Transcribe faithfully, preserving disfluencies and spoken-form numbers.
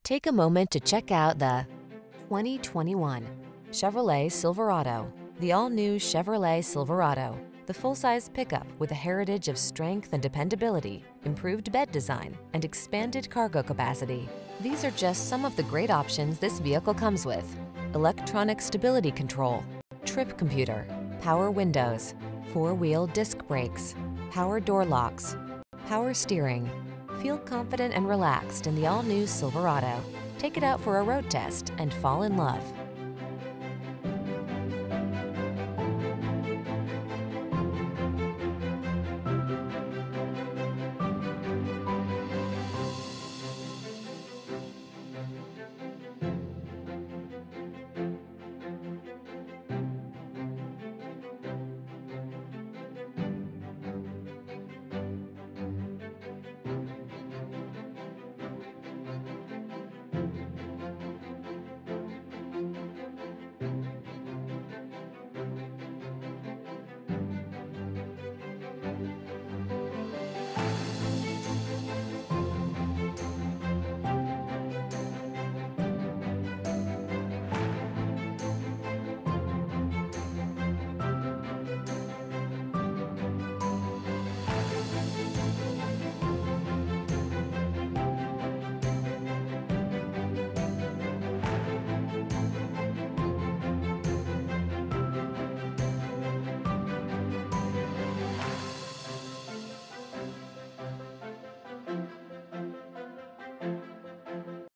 Take a moment to check out the twenty twenty-one Chevrolet Silverado. The all-new Chevrolet Silverado, the full-size pickup with a heritage of strength and dependability, improved bed design, and expanded cargo capacity. These are just some of the great options this vehicle comes with: electronic stability control, trip computer, power windows, four-wheel disc brakes, power door locks, power steering. Feel confident and relaxed in the all-new Silverado. Take it out for a road test and fall in love.